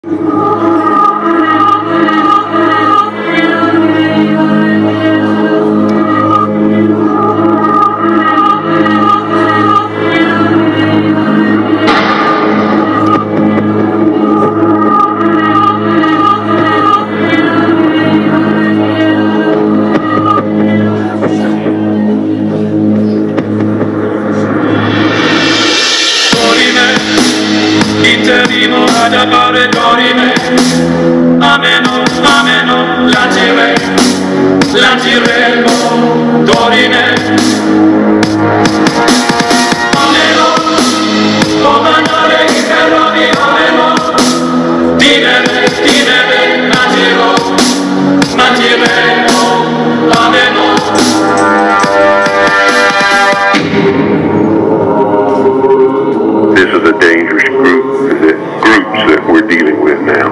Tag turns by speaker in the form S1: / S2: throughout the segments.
S1: Ameno, ameno, lanciremo, dorime. Ameno, comandare i ferroni, ameno, dinere, lanciremo, ameno.
S2: This is a dangerous group, the groups that we're dealing with now.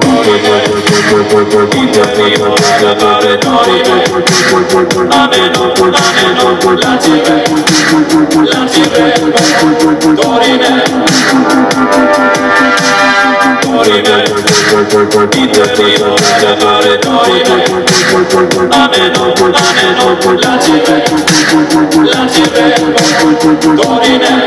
S1: Dorime.